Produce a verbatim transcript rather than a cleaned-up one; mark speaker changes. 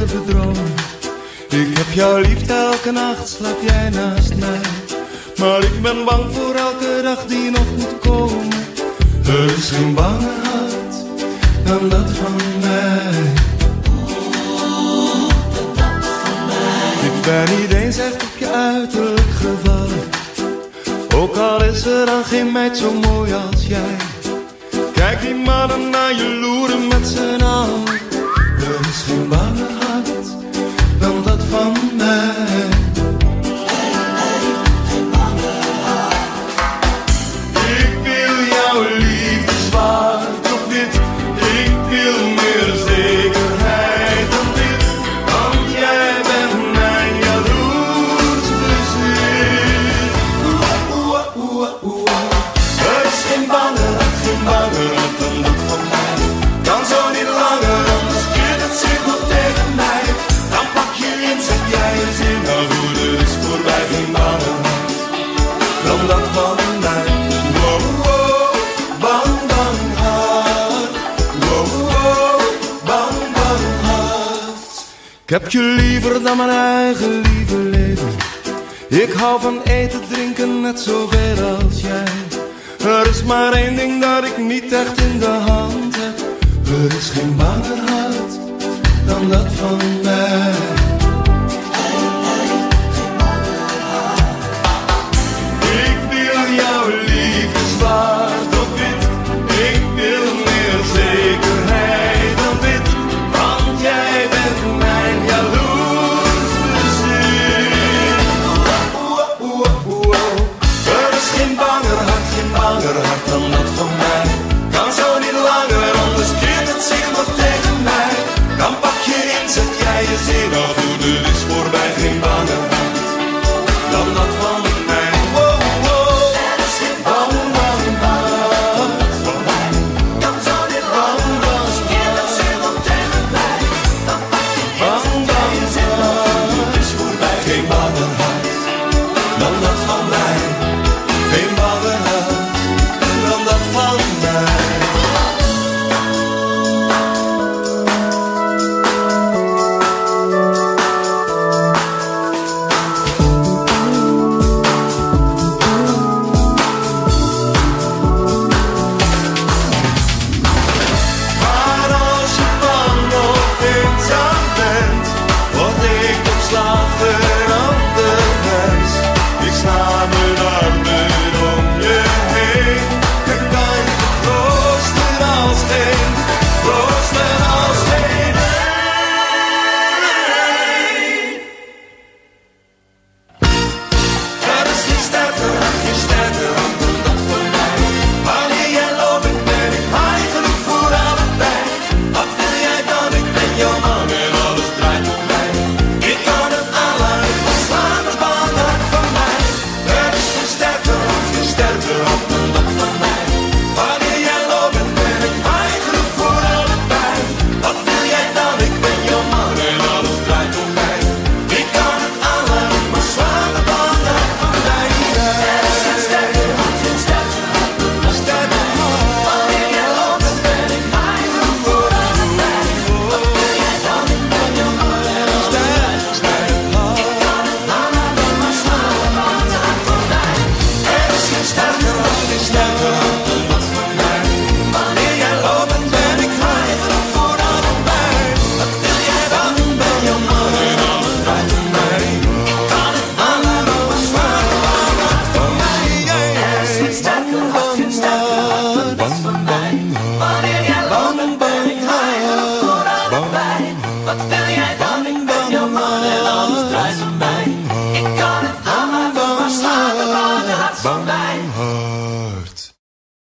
Speaker 1: durven dromen. Ik heb jou lief, elke nacht slaap jij naast mij. Maar ik ben bang voor elke dag die nog moet komen. Er is geen banger hart dan dat van mij. Ik ben niet eens echt op je uiterlijk gevallen. Ook al is er dan geen meid zo mooi als jij. Kijk die mannen naar je loeren met z'n allen. Er is geen banger hart dan dat van mij. Ik wil jouw liefde zwart op wit. Ik wil meer zekerheid dan dit. Want jij bent mijn jaloers bezit. Oeh, oeh, oeh, oeh. Er is geen banger hart, geen banger hart dan dat van mij. Kan zo niet langer, anders keert het zich nog tegen mij. Dan pak je in, zeg jij een zin. Nou goed, er is voorbij geen banger hart dan dat van mij. Wow, wow, bang, bang hart. Wow, wow, bang, bang hart. Ik heb je liever dan mijn eigen lieve leven. Ik hou van eten, drinken net zoveel als jij. Er is maar één ding dat ik niet echt in de hand heb. Er is geen banger hart dan dat van mij.